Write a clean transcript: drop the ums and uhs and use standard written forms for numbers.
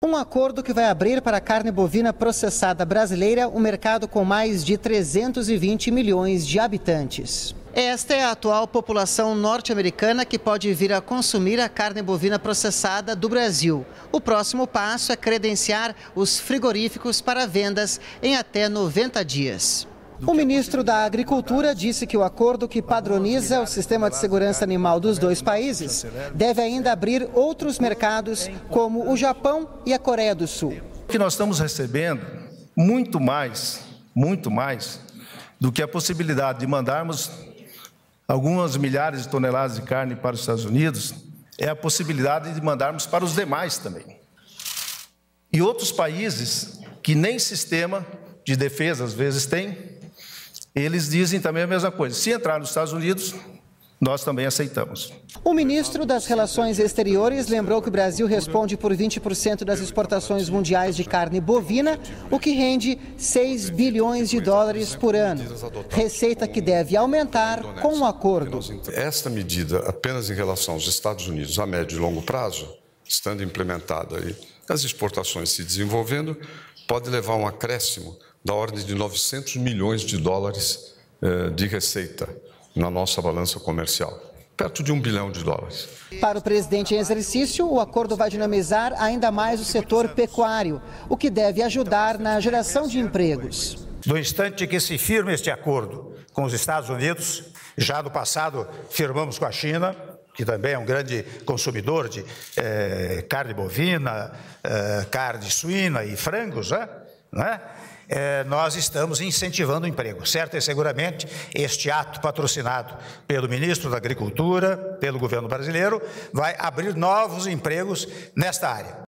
Um acordo que vai abrir para a carne bovina processada brasileira um mercado com mais de 320 milhões de habitantes. Esta é a atual população norte-americana que pode vir a consumir a carne bovina processada do Brasil. O próximo passo é credenciar os frigoríficos para vendas em até 90 dias. O ministro da Agricultura disse que o acordo que padroniza o sistema de segurança animal dos dois países deve ainda abrir outros mercados, como o Japão e a Coreia do Sul. Que nós estamos recebendo muito mais do que a possibilidade de mandarmos algumas milhares de toneladas de carne para os Estados Unidos, é a possibilidade de mandarmos para os demais também. E outros países que nem sistema de defesa às vezes têm, eles dizem também a mesma coisa. Se entrar nos Estados Unidos, nós também aceitamos. O ministro das Relações Exteriores lembrou que o Brasil responde por 20% das exportações mundiais de carne bovina, o que rende 6 bilhões de dólares por ano. Receita que deve aumentar com o acordo. Esta medida, apenas em relação aos Estados Unidos, a médio e longo prazo, estando implementada e as exportações se desenvolvendo, pode levar a um acréscimo da ordem de 900 milhões de dólares de receita na nossa balança comercial, perto de $1 bilhão. Para o presidente em exercício, o acordo vai dinamizar ainda mais o setor pecuário, o que deve ajudar na geração de empregos. No instante que se firma este acordo com os Estados Unidos, já no passado firmamos com a China, que também é um grande consumidor de carne bovina, carne suína e frangos, né? Nós estamos incentivando o emprego. Certo e seguramente, este ato patrocinado pelo ministro da Agricultura, pelo governo brasileiro, vai abrir novos empregos nesta área.